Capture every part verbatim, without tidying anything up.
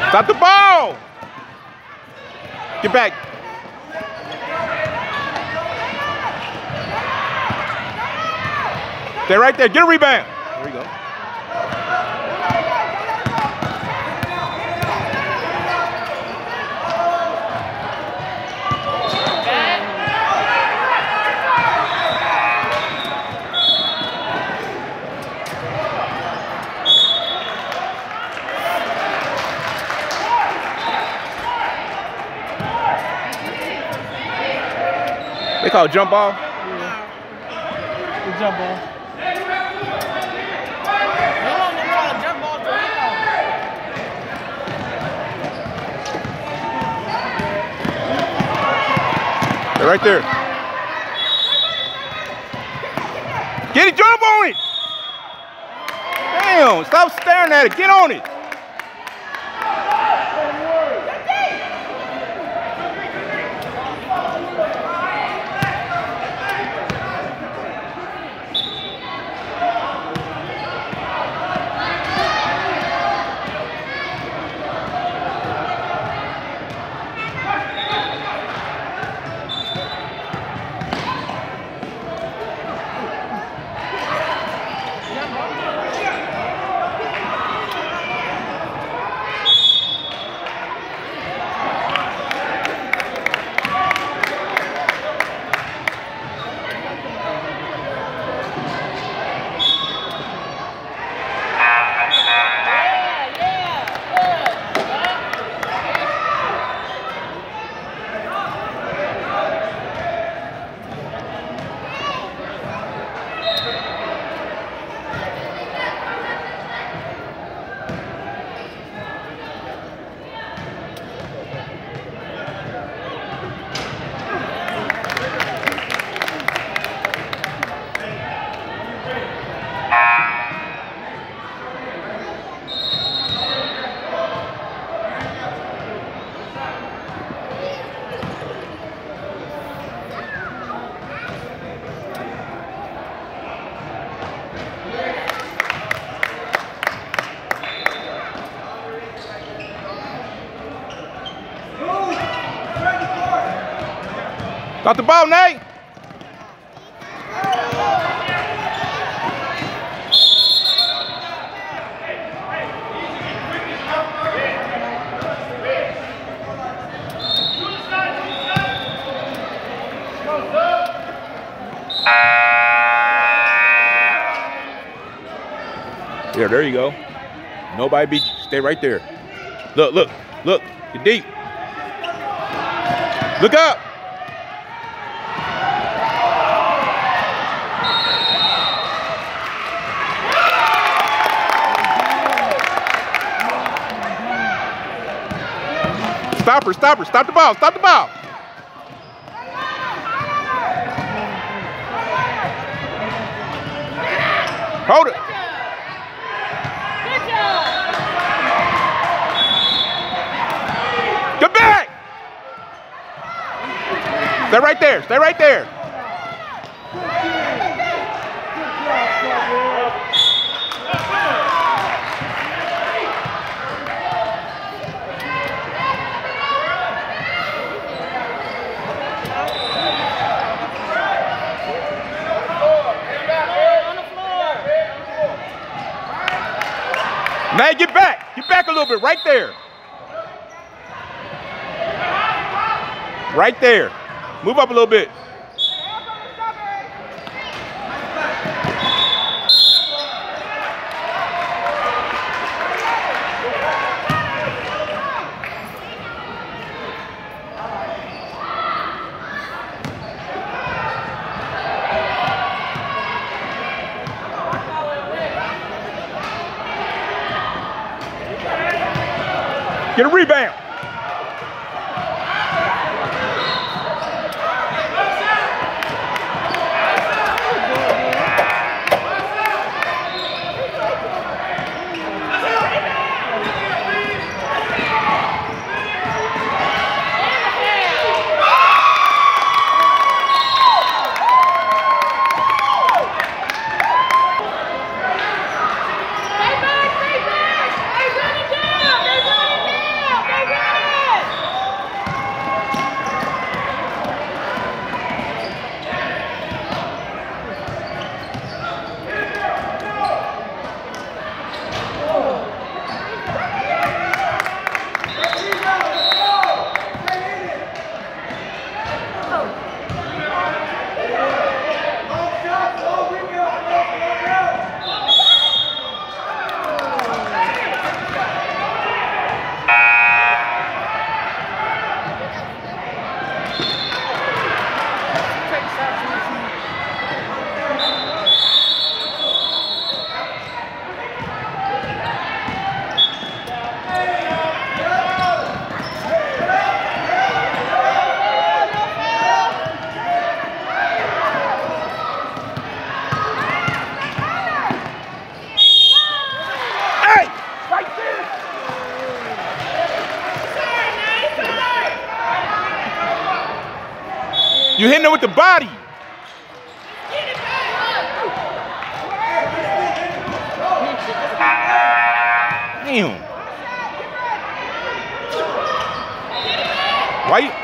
Stop the ball. Get back. Stay right there. Get a rebound. There we go. They call it jump ball? Yeah. The jump ball. They don't even call it jump ball to They're right there. Get it, jump on it! Damn, stop staring at it, get on it! Got the ball, Nate. Yeah, there you go. Nobody beat you. Stay right there. Look, look, look. You're deep. Look up. Stop her, stop her, stop the ball, stop the ball. Hold it. Good job. Get back. Stay right there, stay right there. Now get back. Get back a little bit. Right there. Right there. Move up a little bit. Get a rebound. You hitting it with the body. Damn. Why you?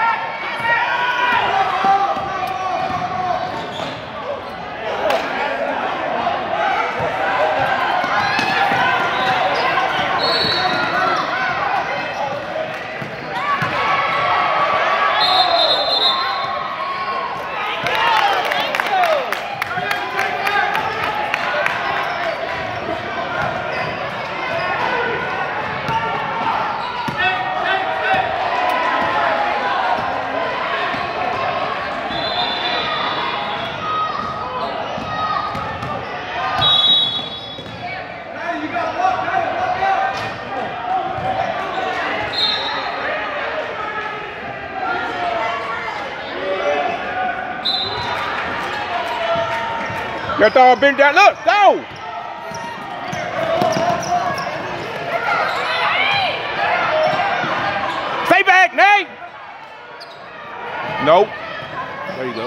Got all bent down. Look, go! Stay back, Nate! Nope. There you go.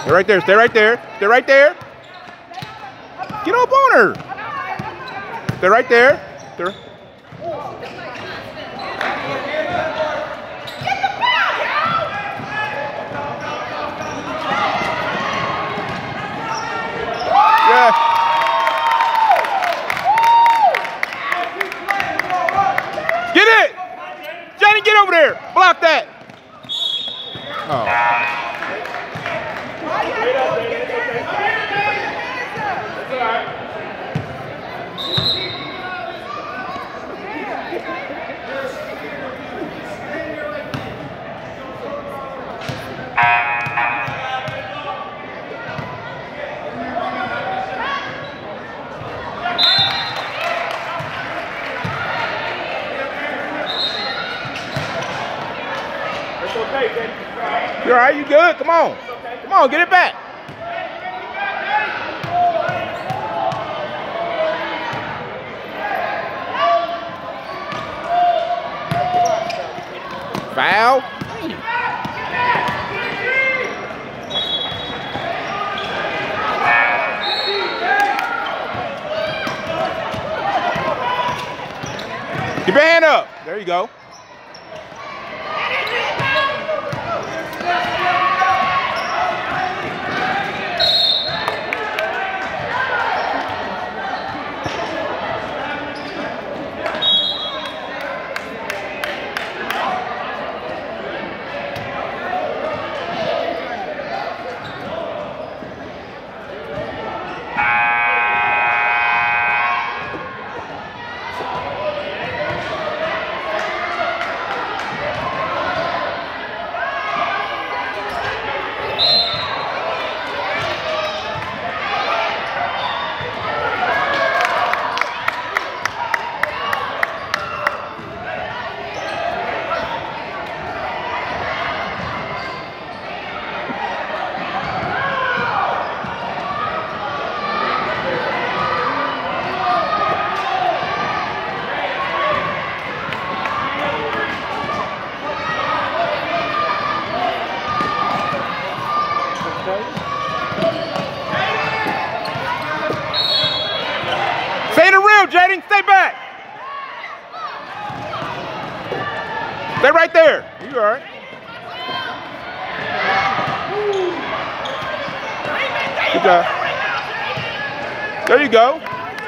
Stay right there. Stay right there. Stay right there. Get up on her. Stay right there. Stay right. Yeah. Get it. Johnny, get over there. Block that. Oh. You all right? You good? Come on. Come on, get it back. Foul. Keep your hand up. There you go. Say the real, Jaden. Stay back. Stay right there. You all right? Good job. There you go.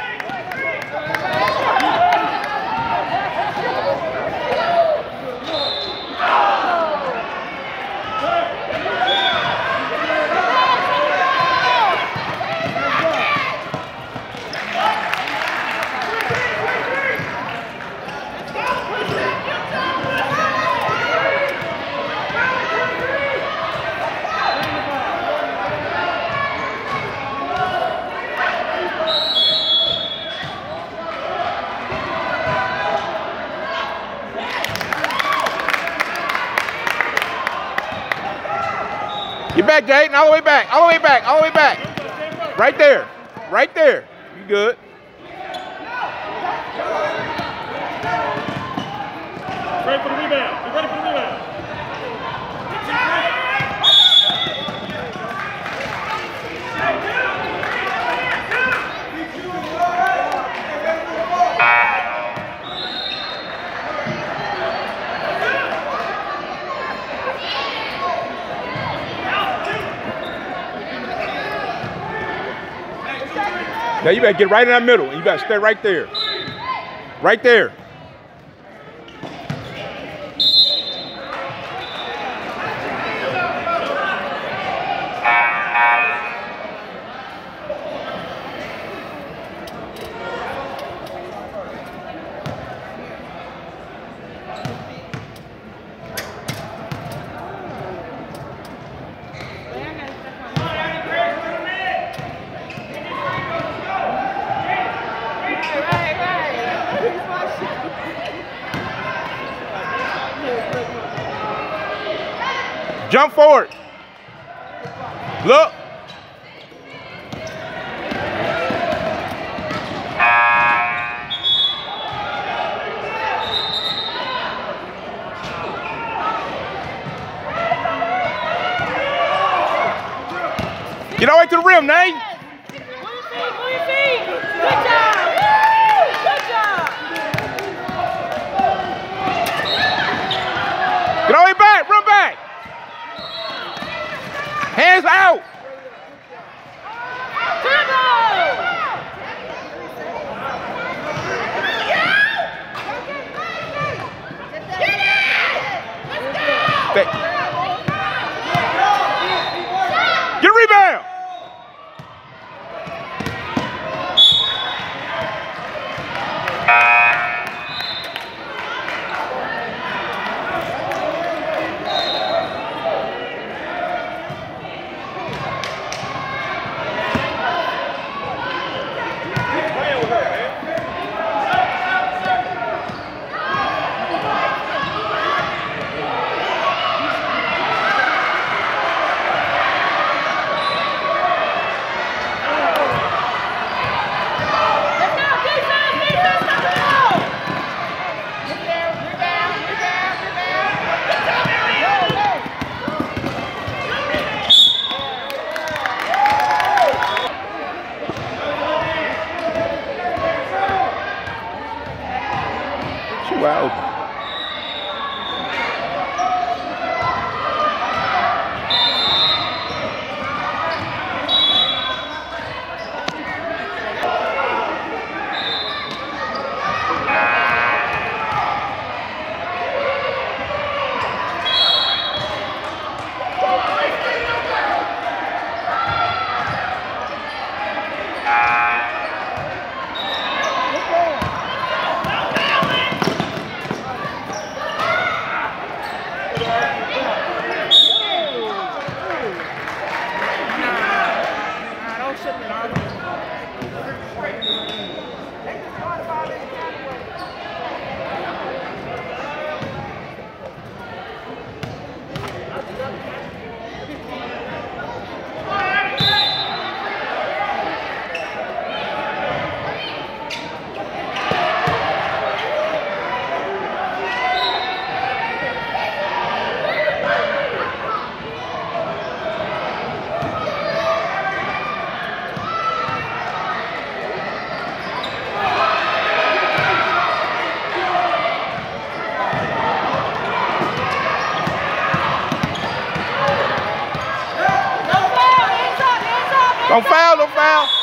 Get back, Jaden. All the way back. All the way back. All the way back. Right there. Right there. You good. Ready for the rebound. Get ready for the rebound. Now you better get right in that middle, and you better stay right there. Right there. Jump forward. Look. Get all the way to the rim, Nate. Move your feet, move your feet. Good job. Good job. Get all the way back, run back. Hands out. Get a rebound. Wow. Don't foul, don't foul.